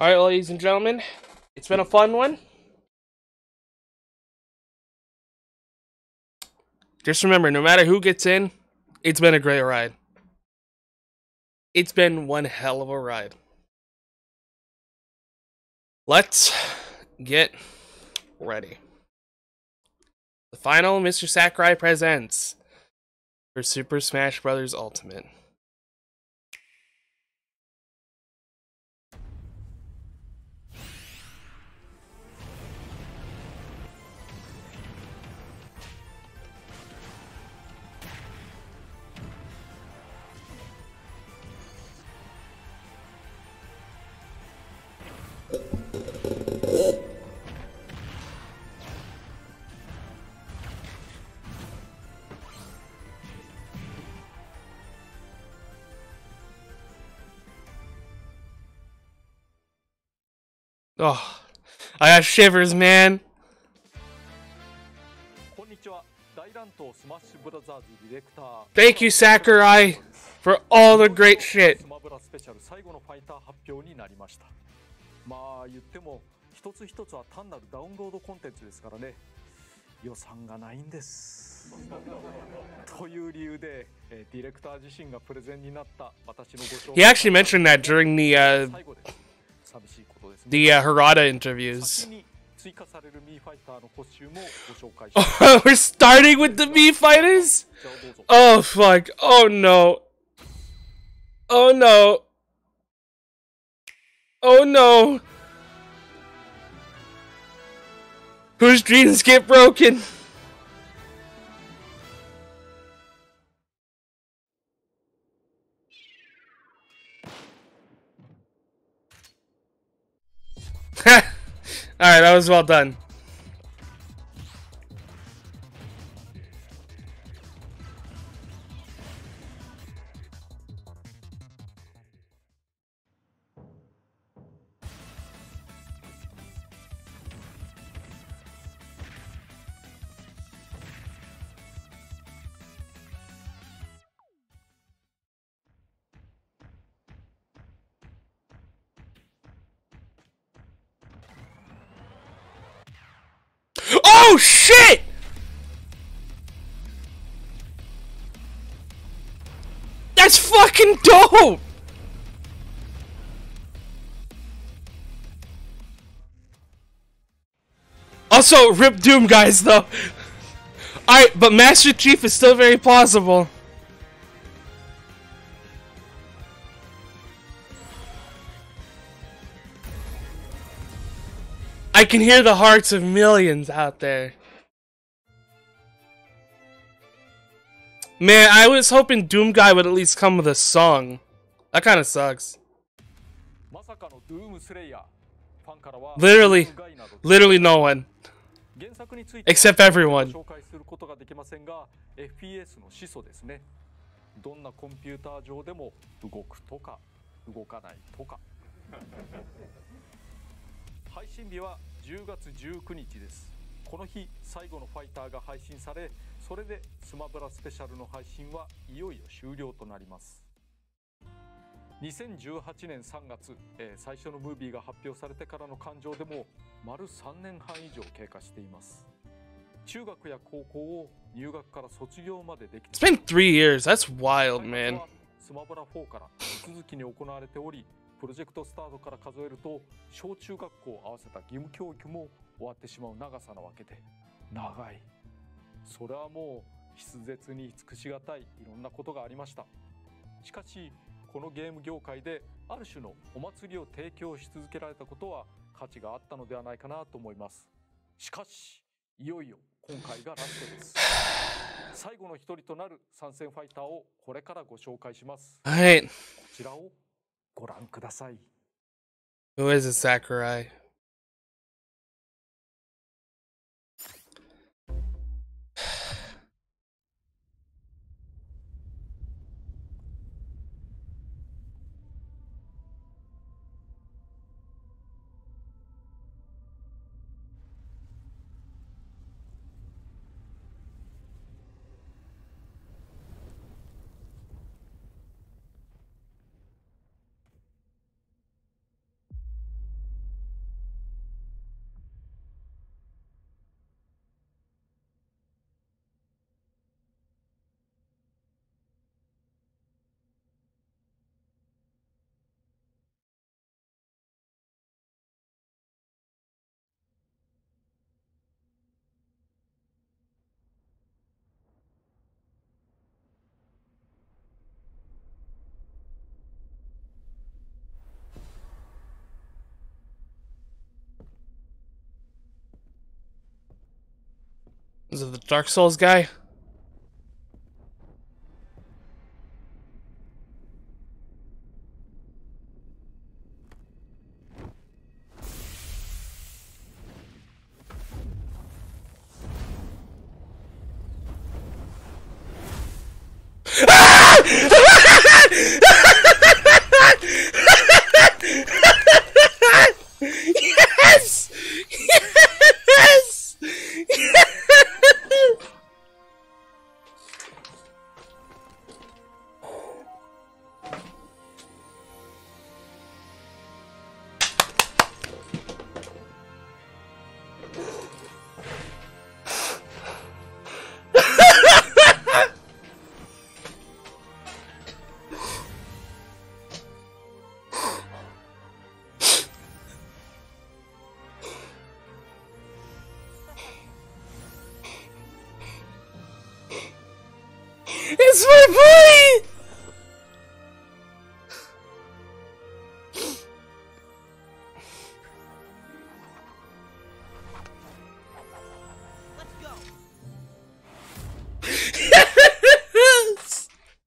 Alright, ladies and gentlemen, it's been a fun one. Just remember, no matter who gets in, it's been a great ride. It's been one hell of a ride. Let's get ready. The final Mr. Sakurai presents for Super Smash Bros. Ultimate. Oh, I got shivers, man. Thank you, Sakurai, for all the great shit. まあ言っても一つ一つは単なるダウンロードコンテンツですからね。予算がないんです。という理由でディレクター自身がプレゼンになった私のご紹介。 He actually mentioned that during the Harada interviews. Oh, we're starting with the Mii Fighters? Oh fuck! Oh no! Oh no! Oh no! Whose dreams get broken? Alright, that was well done. Oh shit! That's fucking dope! Also, rip Doom guys though. Alright, but Master Chief is still very plausible. I can hear the hearts of millions out there. Man, I was hoping Doom Guy would at least come with a song. That kind of sucks. Literally no one. Except everyone. どんなコンピューター上でも動くとか動かないとか。配信日は10月19日です。この日最後のファイターが配信され、それでスマブラスペシャルの配信はいよいよ終了となります。2018年3月、最初のムービーが発表されてからの感情でも丸3年半以上経過しています。中学や高校を入学から卒業までできて It's been 3 years. That's wild, man. スマブラ4から手続きに行われており、プロジェクトスタートから数えると小中学校を合わせた義務教育も終わってしまう長さなわけで、長い。それはもう筆舌に尽くしがたいいろんなことがありました。しかしこのゲーム業界である種のお祭りを提供し続けられたことは価値があったのではないかなと思います。しかしいよいよ今回がラストです。最後の一人となる参戦ファイターをこれからご紹介します。 Alright. こちらをご覧ください。 Who is it, Sakurai? Is it the Dark Souls guy? Yes! Yes! Yes! It's my boy! Let's go. Yes!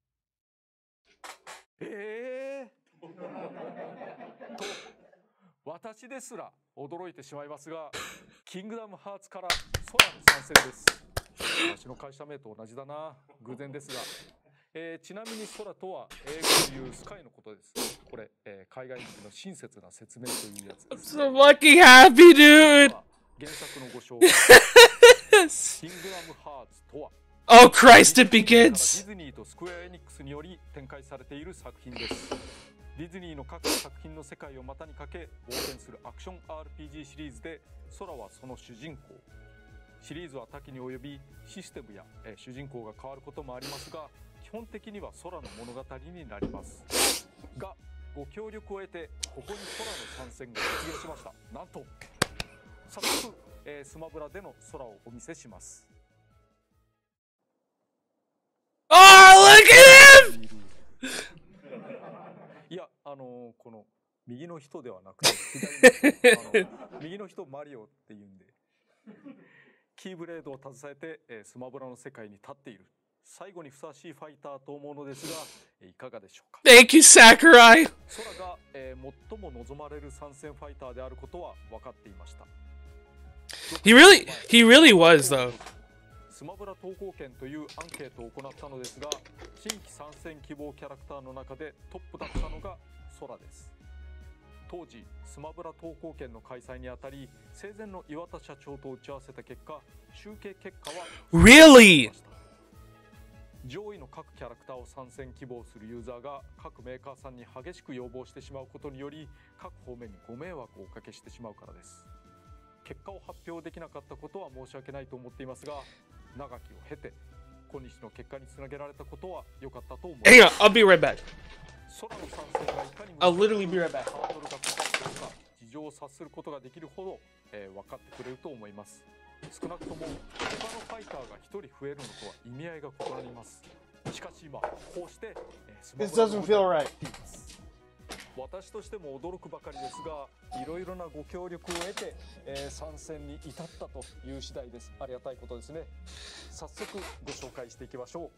と私ですら驚いてしまいますが、キングダムハーツから空の参戦です。私の会社名と同じだな。偶然ですが、ちなみに空とは英語で言うスカイのことです。これ、海外向けの親切な説明というやつです。 I'm so fucking happy, dude! 原作のご紹介。キングダムハーツとは Oh Christ, it デ begins! ィズニーとスクエアエニックスにより展開されている作品です。ディズニーの各作品の世界を股にかけ冒険するアクション RPG シリーズで、空はその主人公。シリーズは多岐に及び、システムや、主人公が変わることもありますが、基本的には空の物語になりますが、ご協力を得てここに空の参戦が実現しました。なんと早速、スマブラでの空をお見せします。 Oh, look at him! いや、この右の人ではなくて左の人、右の人マリオっていうんで、キーブレードを携えて、スマブラの世界に立っている最後にふさわしいファイターと思うのですが、いかがでしょうか。 Thank you, Sakurai! 空が、最も望まれる参戦ファイターであることは分かっていました。 He really was, though. スマブラ投稿権というアンケートを行ったのですが、新規参戦希望キャラクターの中でトップだったのが空です。当時スマブラ投稿権の開催にあたり、生前の岩田社長と打ち合わせた結果、集計結果は Really? 上位の各キャラクターを参戦希望するユーザーが各メーカーさんに激しく要望してしまうことにより、各方面にご迷惑をおかけしてしまうからです。結果を発表できなかったことは申し訳ないと思っていますが、長きを経て今日の結果につなげられたことは良かったと思います。 Hang on, I'll be right back. 空の参戦がいかにも I'll literally be right back. ハードルが高いとか事情を察することができるほど、分かってくれると思います。少なくとも他のファイターが1人増えるのとは意味合いが異なります。しかし今こうして、スマブラの方がやっています。私としても驚くばかりですが、いろいろなご協力を得て、参戦に至ったという次第です。ありがたいことですね。早速ご紹介していきましょう。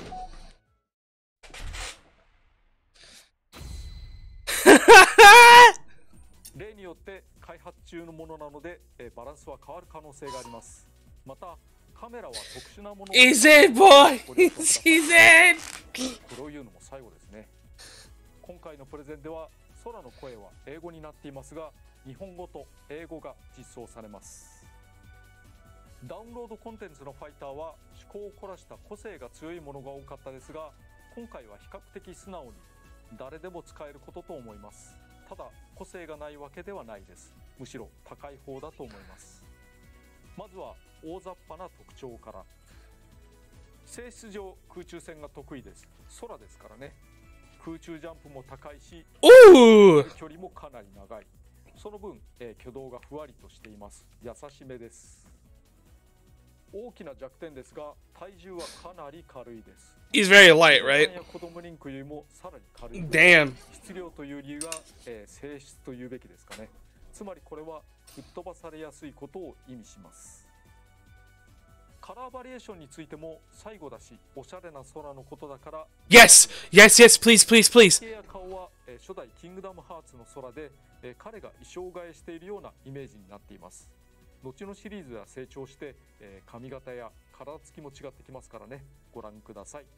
例によって開発中のものなので、バランスは変わる可能性があります。またカメラは特殊なものを He's in, boy! He's in! これを言うのも最後ですね。今回のプレゼンでは空の声は英語になっていますが、日本語と英語が実装されます。ダウンロードコンテンツのファイターは趣向を凝らした個性が強いものが多かったですが、今回は比較的素直に誰でも使えることと思います。ただ個性がないわけではないです。むしろ高い方だと思います。まずは大雑把な特徴から。性質上空中戦が得意です。空ですからね。空中ジャンプも高いし、 Ooh! 距離もかなり長い。その分、挙動がふわりとしています。優しめです。大きな弱点ですが、体重はかなり軽いです。 He's very light, right? 子供リンクよりもさらに軽い。 Damn. 質量という理由は、性質というべきですかね。つまりこれは吹っ飛ばされやすいことを意味します。 カラーバリエーションについても最後だし、おしゃれな空のことだから。 Yes! Yes, yes, please, please, please! 手や顔は初代キングダムハーツの空で彼が衣装替えしているようなイメージになっています。後のシリーズでは成長して髪型や体つきも違ってきますからね、ご覧ください。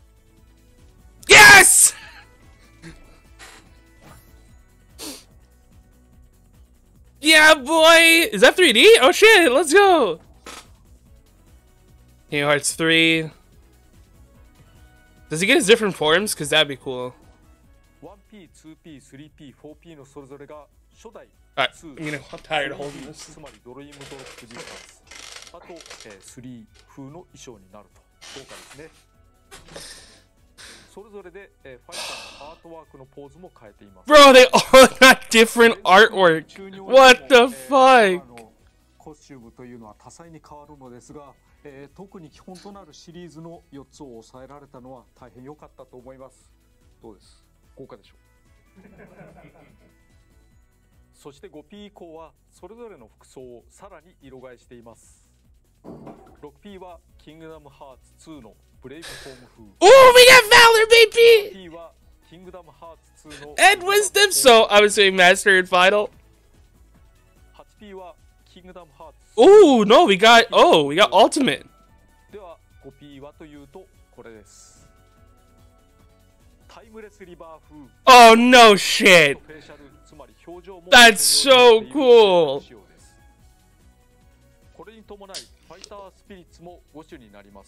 Yes! Yeah, boy! Is that 3D? Oh shit, let's go! Kingdom Hearts 3. Does he get his different forms? Because that'd be cool. 1P、2P、3P、4P のそれぞれが初代 Alright, I'm tired of holding this. つまりドリームドロップディスタンス、あと、3風の衣装になると豪華ですね。それぞれで、ファイターのアートワークのポーズも変えています。 Bro, they all got different artwork. What the fuck? コスチュームというのは多彩に変わるのですが、特に基本となるシリーズの4つを抑えられたのは大変良かったと思います。どうです？豪華でしょう。そして 5P 以降はそれぞれの服装をさらに色替えしています。 6P はキングダムハーツ2のブレイブフォーム風。 Oh, we got Valor, baby! 7P はキングダムハーツ2の And wisdom, so I was saying Master and Final. 8P はキングダムハーツ。 Oh, no, we got Ultimate. では 5P はというとこれです。タイムレスリバー風。 Oh, no shit. フェイシャル、つまり表情も That's so cool. これに伴いファイタースピリッツも5種になります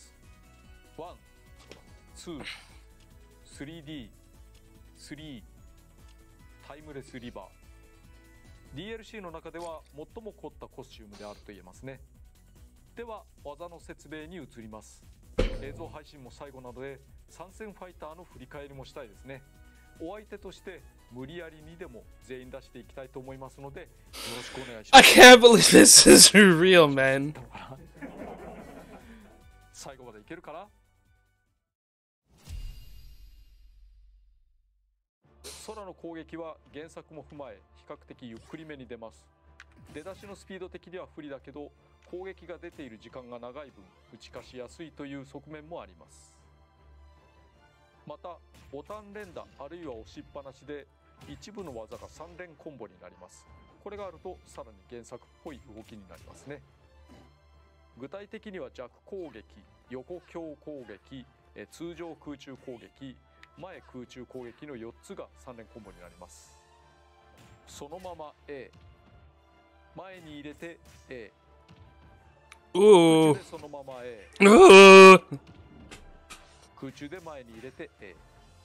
。1、2、3D、3、タイムレスリバー。 DLC の中では最も凝ったコスチュームであると言えますね。では技の説明に移ります。映像配信も最後なので参戦ファイターの振り返りもしたいですね。お相手として無理やりにでも全員出していきたいと思いますのでよろしくお願いしま I す。 can't believe this is real, man. 最後までいけるかな。空の攻撃は原作も踏まえ比較的ゆっくりめに出ます。出だしのスピード的には不利だけど攻撃が出ている時間が長い分打ち勝ちやすいという側面もあります。またボタン連打あるいは押しっぱなしで一部の技が3連コンボになります。これがあるとさらに原作っぽい動きになりますね。具体的には弱攻撃、横強攻撃、通常空中攻撃、前空中攻撃の4つが3連コンボになります。そのまま A、 前に入れて A、 Ooh. 空中でそのまま A、 空中で前に入れて A。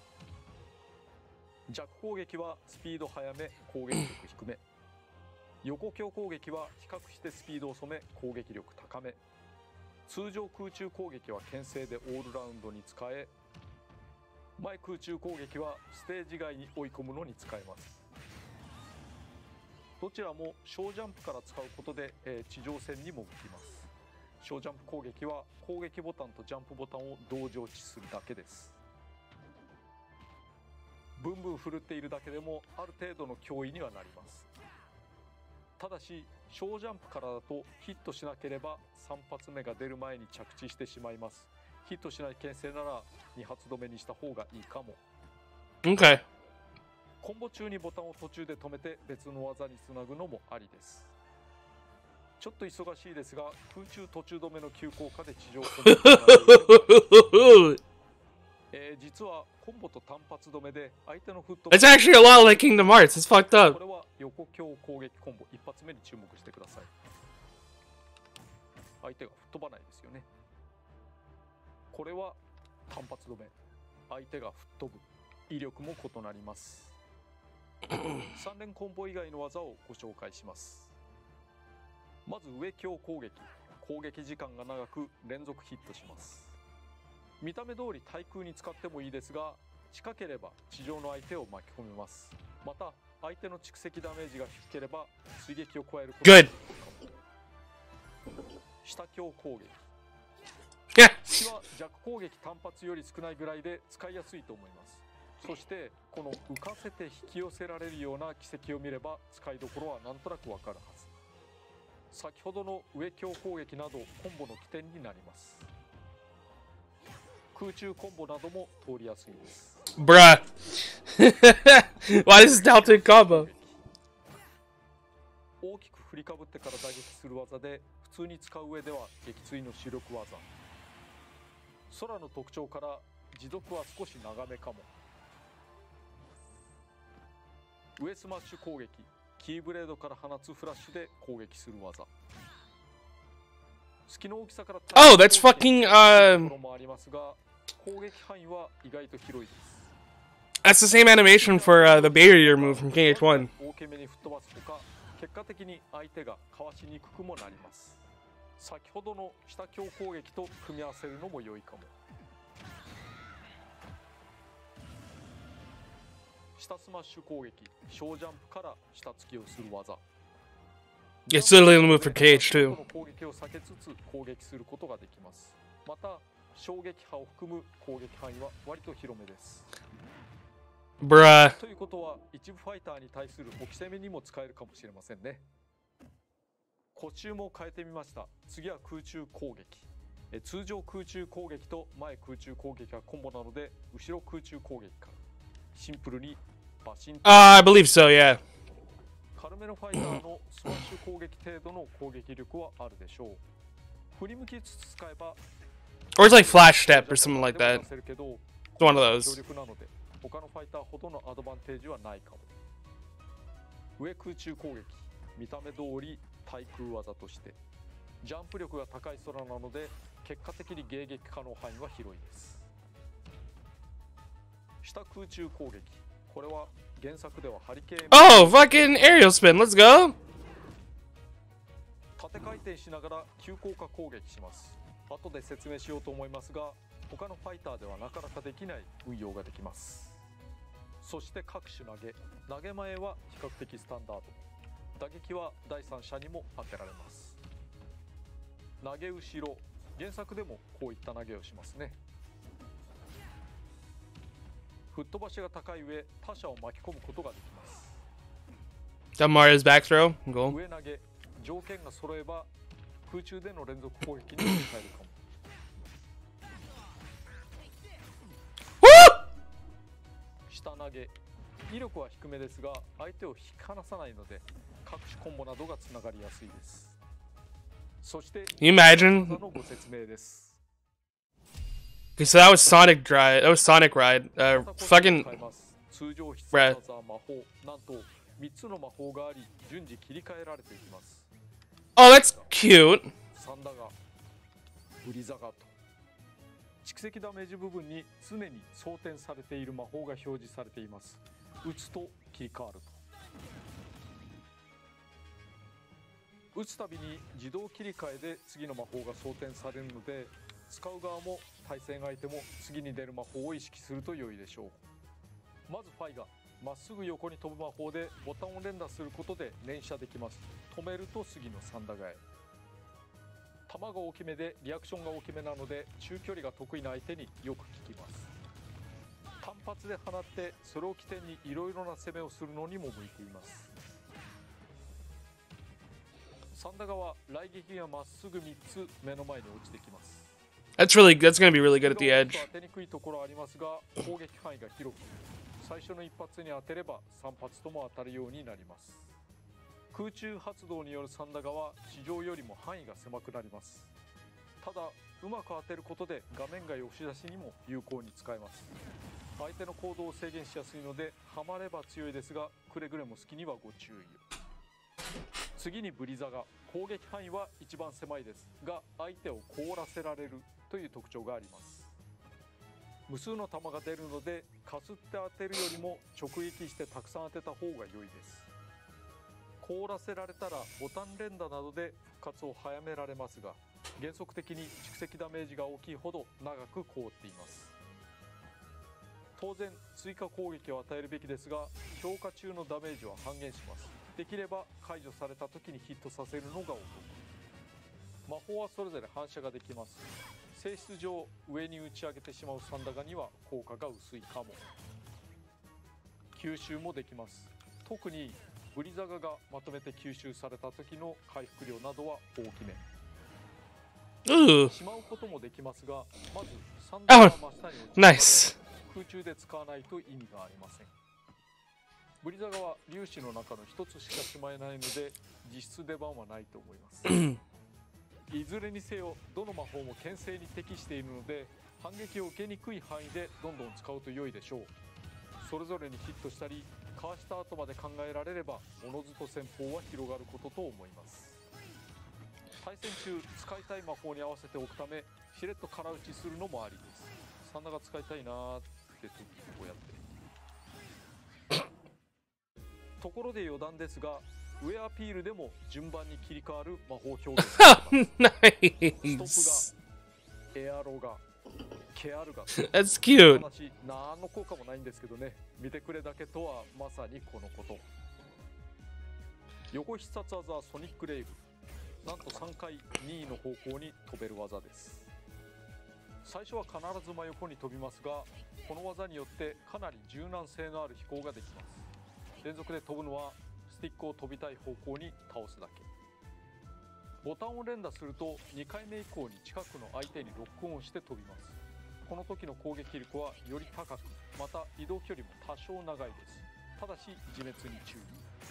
弱攻撃はスピード速め攻撃力低め、横強攻撃は比較してスピードを遅め攻撃力高め、通常空中攻撃は牽制でオールラウンドに使え、前空中攻撃はステージ外に追い込むのに使えます。どちらも小ジャンプから使うことで、地上戦に潜ります。小ジャンプ攻撃は攻撃ボタンとジャンプボタンを同時落ちするだけです。ブンブン振るっているだけでもある程度の脅威にはなります。ただし小ジャンプからだとヒットしなければ3発目が出る前に着地してしまいます。ヒットしない牽制なら2発止めにした方がいいかも。 Okay. コンボ中にボタンを途中で止めて別の技につなぐのもありです。ちょっと忙しいですが空中途中止めの急降下で地上戦につなげる実はコンボと単発止めで相手のフット It's actually a lot like Kingdom Hearts. It's fucked こ up. れは横強攻撃コンボ一発目に注目してください。相手が吹っ飛ばないですよね。これは単発止め、相手が吹っ飛ぶ、威力も異なります。3連コンボ以外の技をご紹介します。まず上強攻撃、攻撃時間が長く連続ヒットします。見た目通り対空に使ってもいいですが近ければ地上の相手を巻き込みます。また相手の蓄積ダメージが低ければ追撃を加えることができるかも。下強攻撃、 Yeah. は弱攻撃単発より少ないぐらいで使いやすいと思います。そしてこの浮かせて引き寄せられるような軌跡を見れば使いどころはなんとなくわかるはず。 先ほどの上強攻撃などコンボの起点になります。空中コンボなども通りやすいです。 Bruh. Why is this Delta combo? 大きく振りかぶってから打撃する技で、普通に使う上では撃墜の主力技。空の特徴から持続は少し長めかも。上スマッシュ攻撃、キーブレードから放つフラッシュで攻撃する技。隙の大きさから Oh, that's fucking ところもありますが、攻撃範囲は意外と広いです。 that's the same animation for the barrier move from KH1. 大きめに吹っ飛ばすほか、結果的に相手がかわしにくくもなります。先ほどの下強攻撃と組み合わせるのも良いかも。下スマッシュ攻撃、小ジャンプから下突きをする技。 It's literally the move for KH too. 攻撃を避けつつ攻撃することができます。また衝撃波を含む攻撃範囲は割と広めです。 Bruh. ということは一部ファイターに対する置き攻めにも使えるかもしれませんね。呼吸も変えてみました。次は空中攻撃。通常空中攻撃と前空中攻撃はコンボなので、後ろ空中攻撃からシンプルにバシンと。 I believe so, yeah. 軽めのファイターのスマッシュ攻撃程度の攻撃力はあるでしょう。振り向きつつ使えば Or it's like flash step or something like that. It's one of those. 強力なので他のファイターほどのアドバンテージはないかも。上空中攻撃、見た目通り対空技としてジャンプ力が高い空なので結果的に迎撃可能範囲は広いです。下空中攻撃、これは原作ではハリケーン。 Oh, fucking aerial spin. Let's go. 縦回転しながら急降下攻撃します。後で説明しようと思いますが、他のファイターではなかなかできない運用ができます。そして各種投げ前は比較的スタンダード、打撃は第三者にも当てられます。投げ後ろ、原作でもこういった投げをしますね。吹っ飛ばしが高い上、他者を巻き込むことができます。 Got Mario's back throw. Goal. 上投げ、条件が揃えば空中での連続攻撃に使えるかも。下投げ、威力は低めですが相手を引き離さないので各種コンボなどがつながりやすいです。そして Can you imagine? 技のご説明です。 Okay, so that was Sonic Ride. That was Sonic Ride. Fucking. 通常必殺技魔法、なんと3つの魔法があり順次切り替えられていきます。 Oh, that's cute. サンダガ、ブリザガと蓄積ダメージ部分に常に装填されている魔法が表示されています。打つと切り替わると。打つたびに自動切り替えで次の魔法が装填されるので、使う側も対戦相手も次に出る魔法を意識すると良いでしょう。まずファイがまっすぐ横に飛ぶ魔法でボタンを連打することで連射できます。止めると次のサンダガへ。球が大きめでリアクションが大きめなので中距離が得意な相手によく効きます。単発で放ってそれを起点にいろいろな攻めをするのにも向いています。サンダガは雷撃がまっすぐ3つ目の前に落ちてきます。 That's gonna be really good at the edge. 当てにくいところありますが攻撃範囲が広く、最初の一発に当てれば3発とも当たるようになります。空中発動によるサンダガは地上よりも範囲が狭くなります。ただうまく当てることで画面外押し出しにも有効に使えます。相手の行動を制限しやすいのでハマれば強いですが、くれぐれも好きにはご注意を。次にブリザガ、攻撃範囲は一番狭いですが相手を凍らせられるという特徴があります。無数の弾が出るのでかすって当てるよりも直撃してたくさん当てた方が良いです。凍らせられたらボタン連打などで復活を早められますが、原則的に蓄積ダメージが大きいほど長く凍っています。当然追加攻撃を与えるべきですが強化中のダメージは半減します。できれば解除された時にヒットさせるのがお得。魔法はそれぞれ反射ができます。性質上上に打ち上げてしまうサンダガには効果が薄いかも。吸収もできます。特にブリザガがまとめて吸収された時の回復量などは大きめ。 Ooh, しまうこともできますが、まず3 あ段が真下に落ちるので nice. 空中で使わないと意味がありません。ブリザガは粒子の中の一つしかしまえないので実質出番はないと思います。いずれにせよどの魔法も牽制に適しているので反撃を受けにくい範囲でどんどん使うと良いでしょう。それぞれにヒットしたりかわした後まで考えられればおのずと戦法は広がることと思います。対戦中使いたい魔法に合わせておくためしれっと空打ちするのもありです。サンダが使いたいなーって時こうやってところで余談ですがウェアピールでも順番に切り替わる魔法表現があります。ス nice. トップがエアロがケアルが That's cute. 話何の効果もないんですけどね、見てくれだけとはまさにこのこと。横必殺技はソニックレイブ、なんと3回2位の方向に飛べる技です。最初は必ず真横に飛びますがこの技によってかなり柔軟性のある飛行ができます。連続で飛ぶのはスティックを飛びたい方向に倒すだけ。ボタンを連打すると2回目以降に近くの相手にロックオンして飛びます。この時の攻撃力はより高く、また移動距離も多少長いです。ただし自滅に注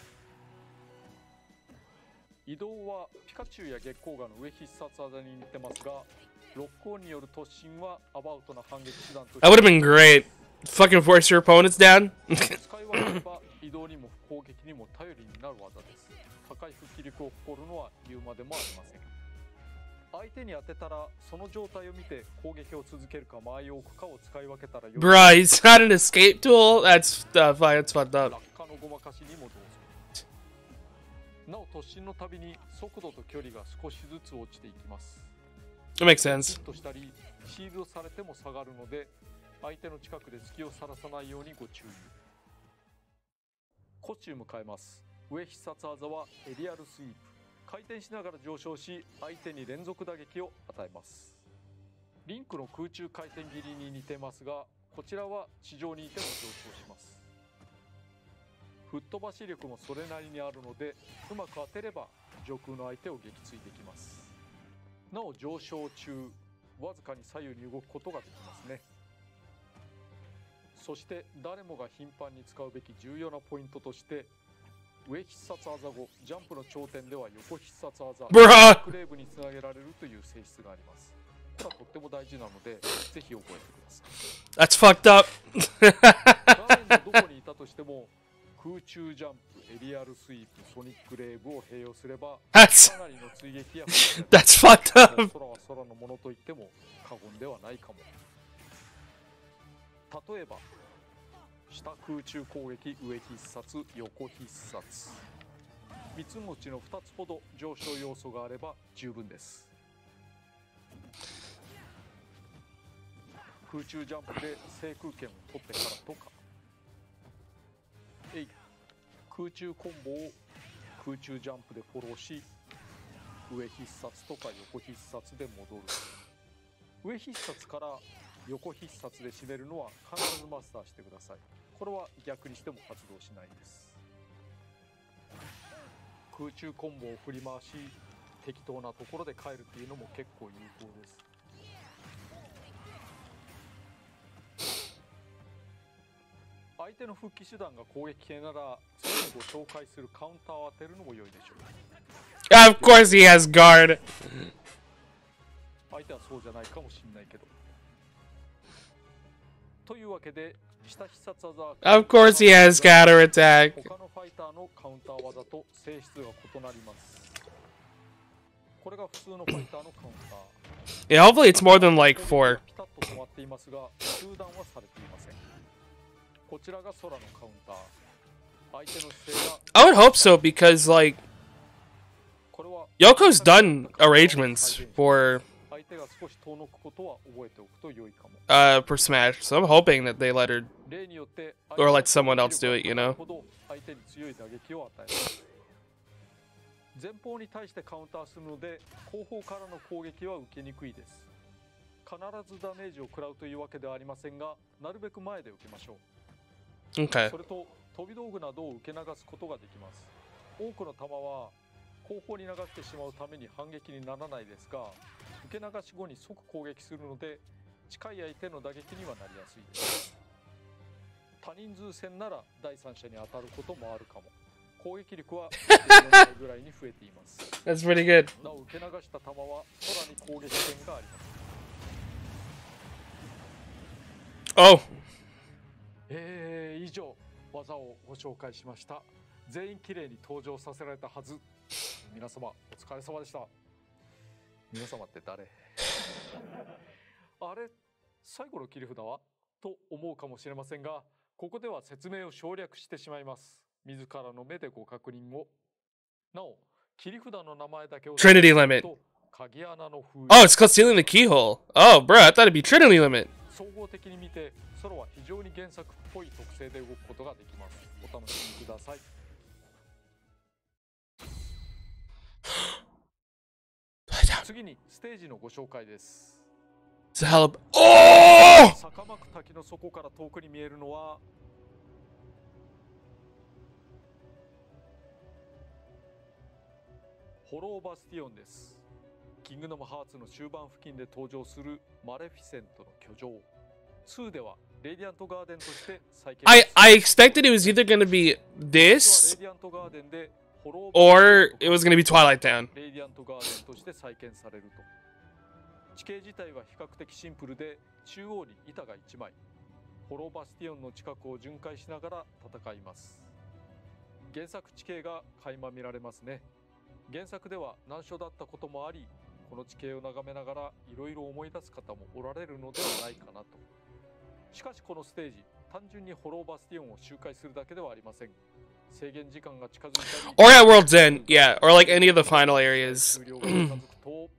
意。移動はピカチュウや月光河の上必殺技に似てますがロックオンによる突進はアバウトな反撃手段として That would have been great. Fucking force your opponents down. 使い分ければ移動にも攻撃にも頼りになる技です。高い復帰力を誇るのは言うまでもありません。相手に当てたらその状態を見て攻撃を続けるか間合いを置くかを使い分けたらよい。 Bruh, he's got an escape tool? That's fucked up. 落下のごまかしにもどうぞ。なお突進のたびに速度と距離が少しずつ落ちていきます。 That makes sense. ヒットしたりシールドされても下がるので相手の近くで隙をさらさないようにご注意。コスチューム変えます。上必殺技はエリアルスイープ、回転しながら上昇し相手に連続打撃を与えます。リンクの空中回転切りに似てますがこちらは地上にいても上昇します。吹っ飛ばし力もそれなりにあるのでうまく当てれば上空の相手を撃墜できます。なお上昇中わずかに左右に動くことができますね。そして誰もが頻繁に使うべき重要なポイントとして上必殺技後ジャンプの頂点では横必殺技クレーブにつなげられるという性質があります。これはとっても大事なのでぜひ覚えてください。 That's fucked up. 画面のどこにいたとしても空中ジャンプ、エリアルスイープ、ソニックレーブを併用すれば That's かなりの追撃や that's fucked up. 空は空のものと言っても過言ではないかも。例えば下空中攻撃、上必殺、横必殺、3つのうちの2つほど上昇要素があれば十分です。空中ジャンプで制空権を取ってからとか空中コンボを空中ジャンプでフォローし上必殺とか横必殺で戻る。上必殺から横必殺で締めるのは必ずマスターしてください。これは逆にしても発動しないです。空中コンボを振り回し適当なところで帰るっていうのも結構有効です。相手の復帰手段が攻撃系なら次にご紹介するカウンターを当てるのも良いでしょう。 Of course he has guard. 相手はそうじゃないかもしれないけど。というわけで下必殺技は Of course he has counter attack. 他のファイターのカウンター技と性質が異なります。これが普通のファイターのカウンター。 Yeah, hopefully it's more than like 4. ピタッと止まっていますが中断はされていません。こちらが空のカウンター。相手の姿勢が I would hope so because like これは Yoko's done arrangements for 相手が少し遠のくことは覚えておくと良いかも。 for Smash, so I'm hoping that they let her 例によって or let someone else do it, you know. ほど相手に強い打撃を与えます。前方に対してカウンターするので後方からの攻撃は受けにくいです。必ずダメージを食らうというわけではありませんがなるべく前で受けましょう。 Okay. それと飛び道具などを受け流すことができます。多くの弾は後方に流してしまうために反撃にならないですが、受け流し後に即攻撃するので近い相手の打撃にはなりやすいです。多人数戦なら第三者に当たることもあるかも。攻撃力は4倍ぐらいに増えています。 That's pretty good. なお受け流した弾は空に攻撃権があります。 Oh. 以上技をご紹介しました。全員きれいに登場させられたはず。皆様お疲れ様でした。皆様って誰？あれ、最後の切り札はと思うかもしれませんが、ここでは説明を省略してしまいます。自らの目でご確認を。なお、切り札の名前だけを Trinity limit. 鍵穴の封 Oh, it's called sealing the keyhole. Oh, bro, I thought it'd be Trinity limit. 総合的に見て、ソロは非常に原作っぽい特性で動くことができます。お楽しみください。次にステージのご紹介です。 Oh! 坂巻滝の底から遠くに見えるのはホローバスティオンです。キングダムハーツの終盤付近で登場するマレフィセントの居城。2ではレディアントガーデンとして再建。 I expected it was either going to be this or it was going to be Twilight Town. レディアントガーデンとして再建されると。地形自体は比較的シンプルで、中央に板が1枚。ホローバスティオンの近くを巡回しながら戦います。原作地形が垣間見られますね。原作では難所だったこともあり、この地形を眺めながらいろいろ思い出す方もおられるのではないかなと。しかしこのステージ、単純にホローバスティオンを周回するだけではありません。制限時間が近づいたり、 Or at World's End, yeah, or like any of the final areas. 終了が近づくと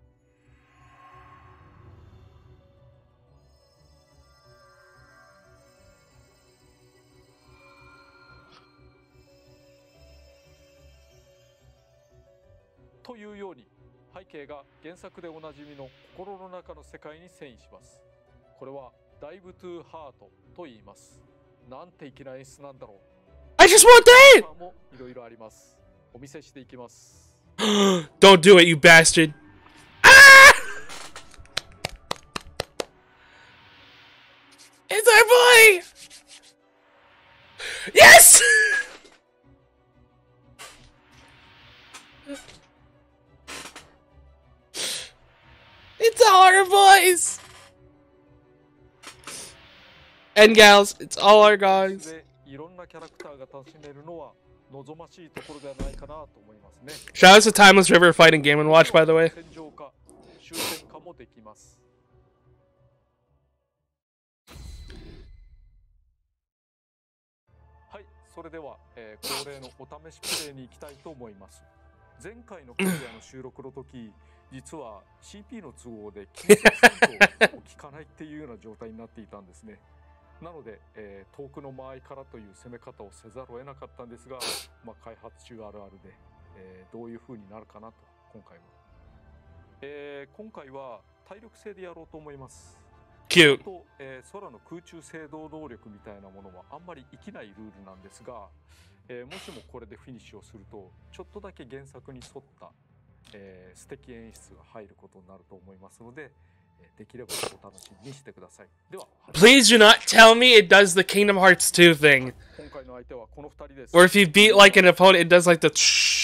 というように、背景が原作でおなじみの心の中の世界に遷移します。これはダイブトゥーハートと言います。なんて粋な演出なんだろう。 I just want that! もいろいろあります。お見せしていきます。 Don't do it, you bastard. Ah! It's our boy! Yes! It's all our boys! And gals, it's all our guys. いろんなキャラクターが楽しめるのは望ましいところではないかなと思いますね。 Shout out to Timeless River Fighting Game & Watch, by the way. 戦場化、終戦化もできます。はい、それでは、恒例のお試しプレイに行きたいと思います。前回のクリアの収録の時、実は CP の都合で緊急戦闘を聞かないっていうような状態になっていたんですね。なので、遠くの間合いからという攻め方をせざるを得なかったんですが、開発中あるあるで、どういう風になるかなと今回は、今回は体力制でやろうと思います。 Cute. と、空の空中制動能力みたいなものはあんまり生きないルールなんですが、もしもこれでフィニッシュをするとちょっとだけ原作に沿った、素敵演出が入ることになると思いますので、できればお楽しみにしてください。では、 Please do not tell me it does the Kingdom Hearts 2 thing. 今回の相手はこの2人です。 Or if you beat like an opponent, it does like the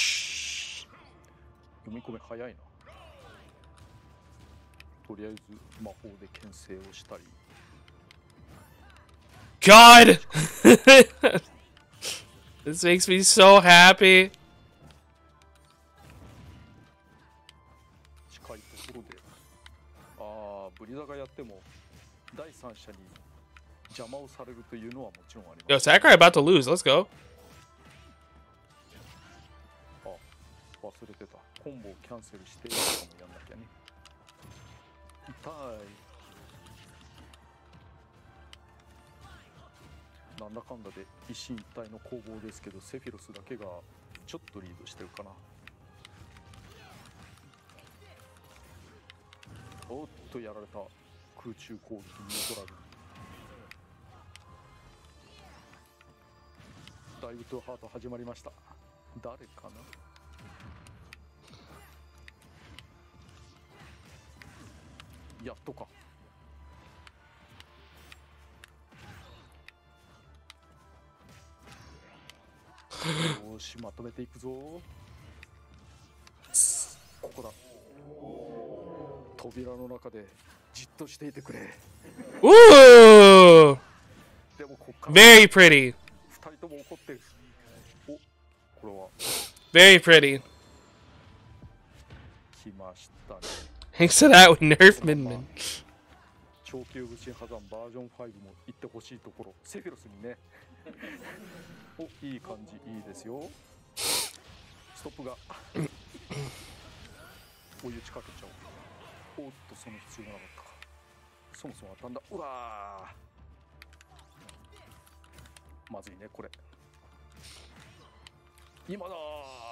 読み込め早いな。とりあえず魔法で牽制をしたり。 God! This makes me so happy. 近いところで、ブリザがやっても第三者に邪魔をされるというのはもちろんあります。 Yo, Sakurai about to lose. Let's go. 忘れてた。コンボをキャンセルしてからもやんなきゃね。痛い。なんだかんだで一進一退の攻防ですけど、セフィロスだけがちょっとリードしてるかな。おっとやられた。空中攻撃ニュートラル。 ライブトゥハート始まりました。誰かな。やっとか。よし、まとめていくぞ。ここだ。扉の中でじっとしていてくれ。 Ooh! でもこっから Very pretty. 二人とも怒ってる。お、これは Very pretty. 来ましたね。 Thanks to that, we nerf Min. 超級武神破山バージョン5も行ってほしいところ。セフィロスにね。お、いい感じ、いいですよ。ストップが追い打ちかけちゃおう。おっと、その必要がなかったか。そもそも当たんだ。うわー、まずいねこれ。今だー。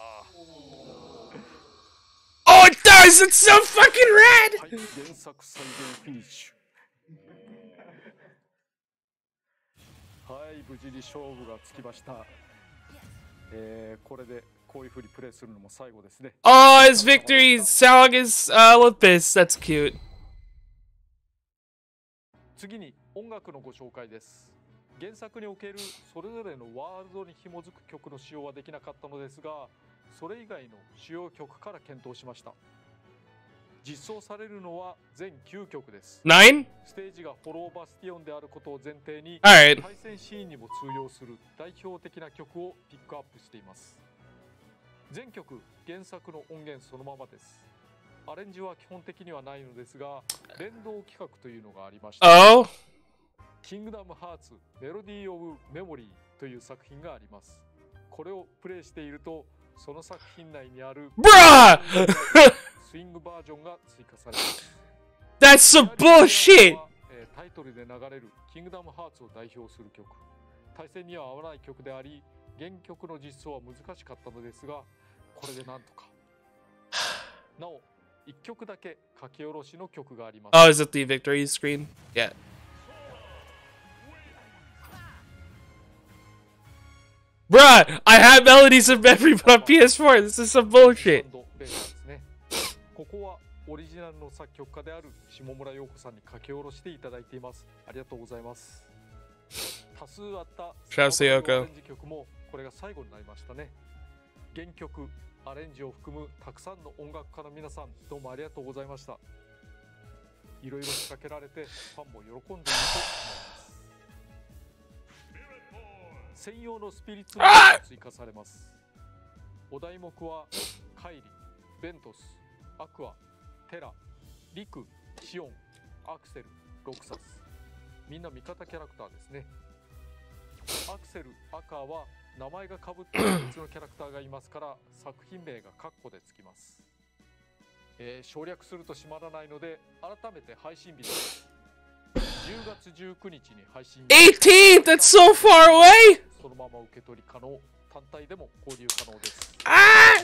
Oh, it does! It's so fucking red! はい、原作再現フィニッシュ。はい、無事に勝負がつきました。これでこういう風にプレイするのも最後ですね。 Oh, his victory! Salagas Olympus. That's cute. 次に音楽のご紹介です。原作におけるそれぞれのワールドに紐づく曲の使用はできなかったのですが、それ以外の主要曲から検討しました。実装されるのは全9曲です。 9? ステージがフォローバスティオンであることを前提に、 Alright. 対戦シーンにも通用する代表的な曲をピックアップしています。全曲原作の音源そのままです。アレンジは基本的にはないのですが、連動企画というのがありました。 Oh? キングダムハーツメロディー・オブ・メモリーという作品があります。これをプレイしていると、その作品内にある Bruh! スイングバージョンが追加されます。 That's some bullshit! タイトルで流れるキングダムハーツを代表する曲。対戦には合わない曲であり、原曲の実装は難しかったのですが、これでなんとか。なお、1曲だけ書き下ろしの曲があります。 Oh, is it the victory screen? Yeah. Bruh, I have melodies of memory, but on PS4, this is some bullshit. ここはオリジナルの作曲家である下村陽子さんに書き下ろしていただいています。ありがとうございます。多数あったシャウスヨーコアレンジ曲もこれが最後になりましたね。原曲、アレンジを含むたくさんの音楽家の皆さん、どうもありがとうございました。いろいろ仕掛けられてファンも喜んでいると思います。専用のスピリッツも追加されます。お題目はカイリ、ベントス、アクア、テラ、リク、シオン、アクセル、ロクサス。みんな味方キャラクターですね。アクセル、アカーは名前が被っている別のキャラクターがいますから、作品名がカッコでつきます。省略すると閉まらないので、改めて配信日です。10月19日に配信。 18th! That's so far away! そのまま受け取り可能。単体でも購入可能です。 Ah!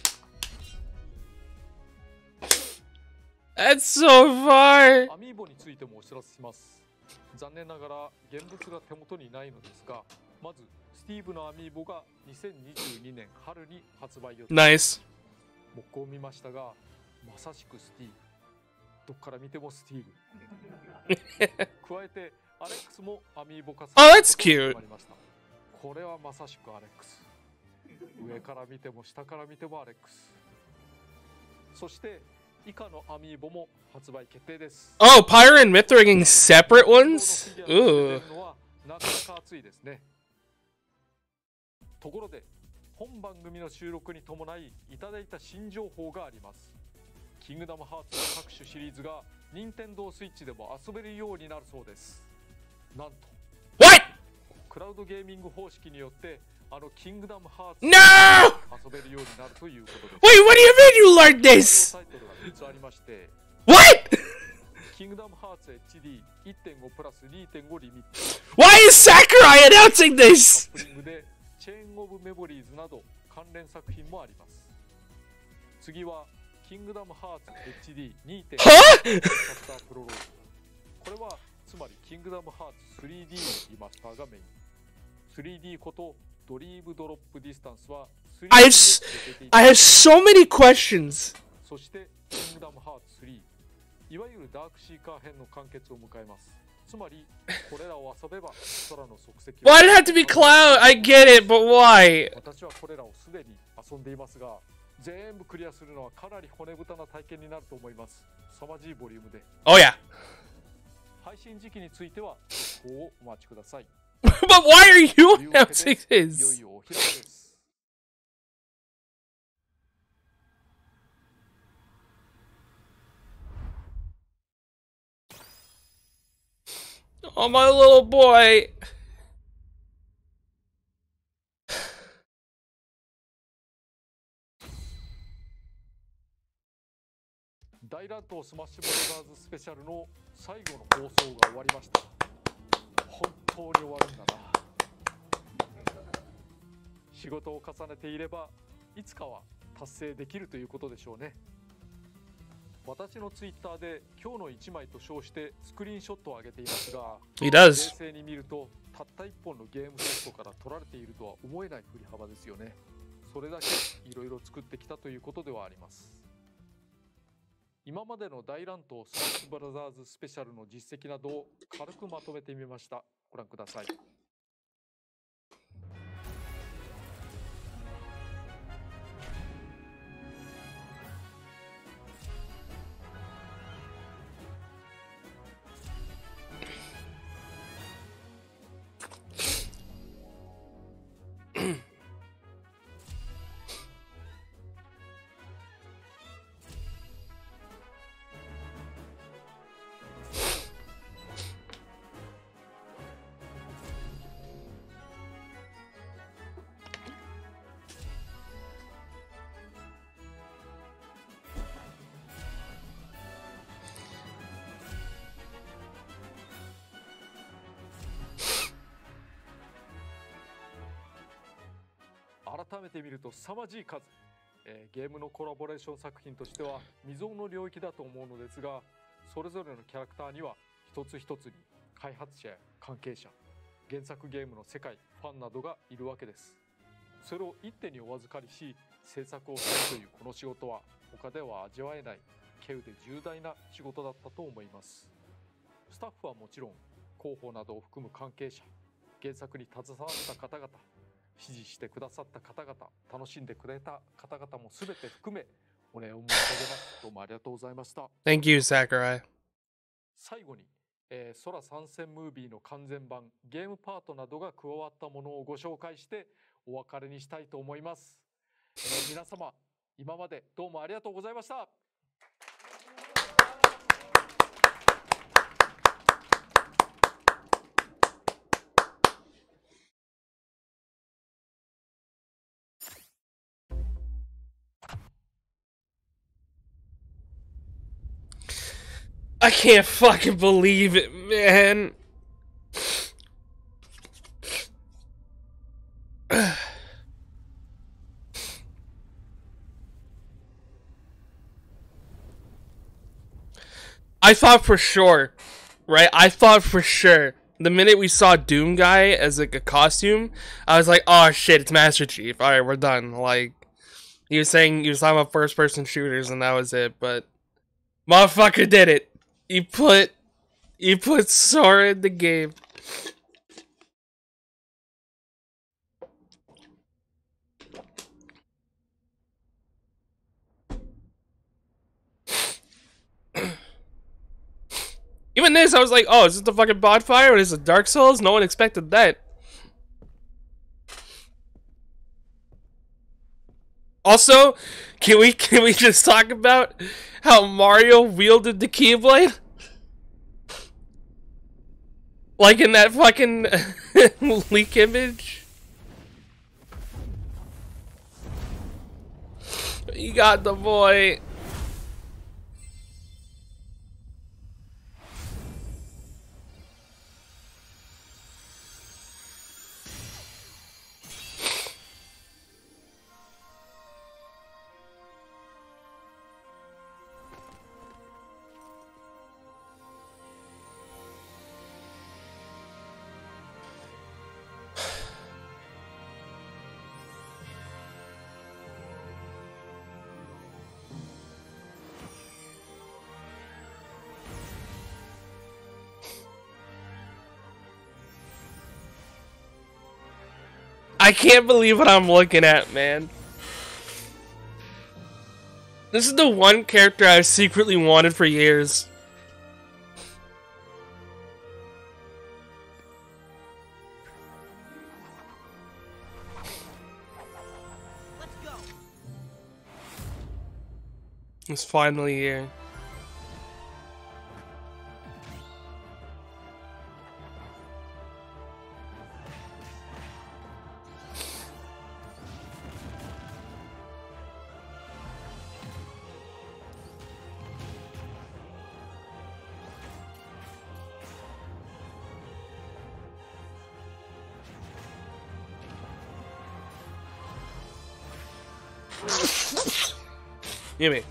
That's so far! アミーボについてもお知らせします。残念ながら現物が手元にないのですが、まずスティーブのアミーボが2022年春に発売予定。 Nice. 木工を見ましたが、まさしくスティーブ。どっから見てもスティーブ。加えてアレックスもアミーボ化されることが決まりました。これはまさしくアレックス。上から見ても下から見てもアレックス。そして以下のアミーボも発売決定です。 Oh, Pyre and Myth are getting separate ones? Ooh. なかなか熱いですね。ところで本番組の収録に伴いいただいた新情報があります。キングダムハーツの各種シリーズが任天堂スイッチでも遊べるようになるそうです。なんと What? クラウドゲーミング方式によってキングダムハーツ No! 遊べるようになるということです。 Wait, what do you mean you learned this? タイトルが3つありまして、 What? キングダムハーツ HD1.5 プラス 2.5 リミット。 Why is Sakurai announcing this? カップリングでチェーンオブメモリーズなど関連作品もあります。次はキングダムハーツ HD2.5 チャプタープロローグ。これはつまりキングダムハーツ 3D のリマスターがメイン。3D ことドリームドロップディスタンスは I have so many questions. そしてキングダムハーツ3、いわゆるダークシーカー編の完結を迎えます。つまりこれらを遊べば空の足跡 Why did it have to be Cloud? I get it, but why? 私はこれらをすでに遊んでいますが、全部クリアするのはかなり骨太な体験になると思います。凄まじいボリュームで。 Oh yeah. 配信時期については速報をお待ちください。 But why are you announcing いよい this? よお披露目です。 Oh, my little boy. 大乱闘スマッシュブラザーズスペシャルの最後の放送が終わりました。本当に終わるんだな。仕事を重ねていればいつかは達成できるということでしょうね。私のツイッターで今日の1枚と称してスクリーンショットを上げていますが、 He does. 冷静に見るとたった1本のゲームソフトから取られているとは思えない振り幅ですよね。それだけいろいろ作ってきたということではあります。今までの大乱闘スマッシュブラザーズスペシャルの実績などを軽くまとめてみました。ご覧ください。改めて見ると凄まじい数、ゲームのコラボレーション作品としては未曾有の領域だと思うのですが、それぞれのキャラクターには一つ一つに開発者や関係者、原作ゲームの世界、ファンなどがいるわけです。それを一手にお預かりし制作をするというこの仕事は他では味わえない稀有で重大な仕事だったと思います。スタッフはもちろん広報などを含む関係者、原作に携わった方々、支持してくださった方々、楽しんでくれた方々も全て含めお礼を申し上げます。どうもありがとうございました。 Thank you, Sakurai. 最後に、空参戦ムービーの完全版ゲームパートなどが加わったものをご紹介してお別れにしたいと思います。皆様今までどうもありがとうございました。 I can't fucking believe it, man. I thought for sure, right? I thought for sure. The minute we saw Doom Guy as like a costume, I was like, oh shit, it's Master Chief. Alright, we're done. Like, he was talking about first person shooters and that was it, but motherfucker did it. He put Sora in the game. Even this, I was like, oh, is this the fucking bonfire or is it Dark Souls? No one expected that. Also, can we just talk about how Mario wielded the Keyblade? Like in that fucking leak image? You got the boy. I can't believe what I'm looking at, man. This is the one character I've secretly wanted for years. Let's go. It's finally here. Yumi.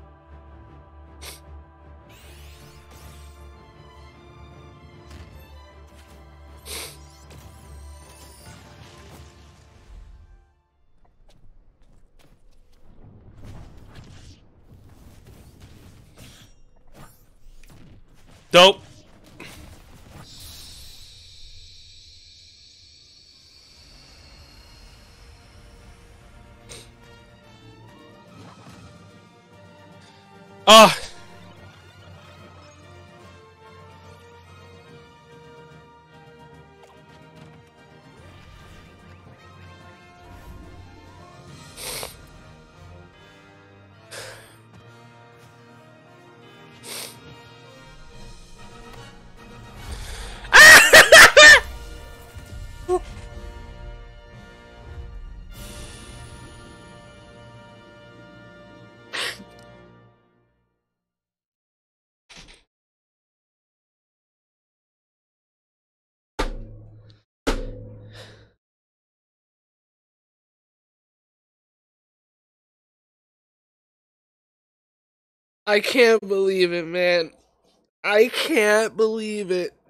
Dope. Ah. I can't believe it, man. I can't believe it.